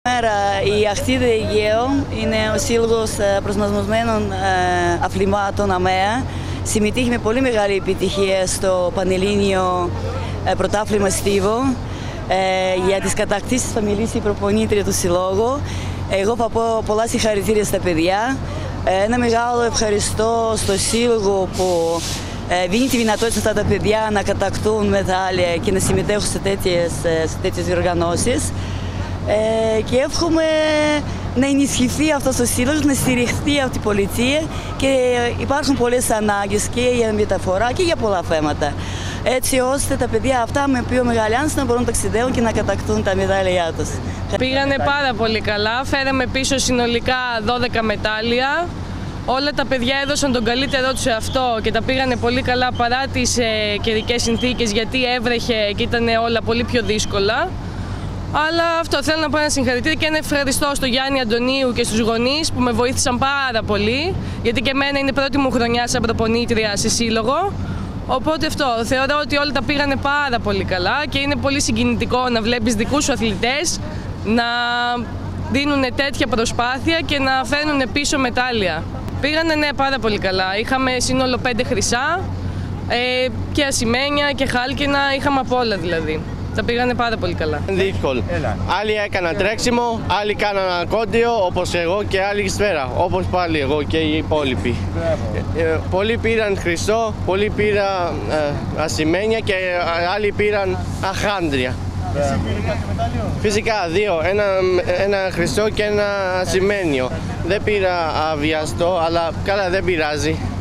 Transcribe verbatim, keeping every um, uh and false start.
Η Αχτίδα Αιγαίο είναι ο σύλλογος προσμασμωμένων αθλημάτων ΑΜΕΑ. Συμμετείχε με πολύ μεγάλη επιτυχία στο Πανελλήνιο Πρωτάθλημα Στίβο. Για τις κατακτήσεις θα μιλήσει η προπονήτρια του συλλόγου. Εγώ θα πω πολλά συγχαρητήρια στα παιδιά. Ένα μεγάλο ευχαριστώ στο σύλλογο που δίνει τη δυνατότητα στα τα παιδιά να κατακτούν μετάλλια και να συμμετέχουν σε τέτοιες, σε τέτοιες διοργανώσεις. Ε, και εύχομαι να ενισχυθεί αυτός ο σύλλογος, να στηριχθεί από την πολιτεία και υπάρχουν πολλές ανάγκες και για μεταφορά και για πολλά θέματα. Έτσι ώστε τα παιδιά αυτά με πιο μεγάλη άνεση να μπορούν να ταξιδεύουν και να κατακτούν τα μετάλλια τους. Πήγανε πάρα πολύ καλά, φέραμε πίσω συνολικά δώδεκα μετάλλια. Όλα τα παιδιά έδωσαν τον καλύτερό τους σε αυτό και τα πήγανε πολύ καλά παρά τις ε, καιρικές συνθήκες, γιατί έβρεχε και ήταν όλα πολύ πιο δύσκολα. Αλλά αυτό θέλω να πω ένα συγχαρητήρια και ένα ευχαριστώ στο Γιάννη Αντωνίου και στους γονείς που με βοήθησαν πάρα πολύ, γιατί και εμένα είναι πρώτη μου χρονιά σαν προπονήτρια σε σύλλογο. Οπότε αυτό, θεωρώ ότι όλα τα πήγανε πάρα πολύ καλά και είναι πολύ συγκινητικό να βλέπεις δικούς σου αθλητές να δίνουν τέτοια προσπάθεια και να φέρνουν πίσω μετάλλια. Πήγανε ναι, πάρα πολύ καλά. Είχαμε σύνολο πέντε χρυσά ε, και ασημένια και χάλκινα, είχαμε απ' όλα δηλαδή. Τα πήγανε πάρα πολύ καλά. Δύσκολο. Άλλοι έκαναν τρέξιμο, άλλοι κάναν κόντιο όπως εγώ και άλλοι σφαίρα, όπως πάλι εγώ και οι υπόλοιποι. Ε, πολλοί πήραν χρυσό, πολλοί πήραν ε, ασημένια και άλλοι πήραν αχάντρια. Εσύ πήρε κάποιο μετάλλιο? Φυσικά δύο, ένα, ένα χρυσό και ένα ασημένιο. Δεν πήρα αβιαστό, αλλά καλά δεν πειράζει.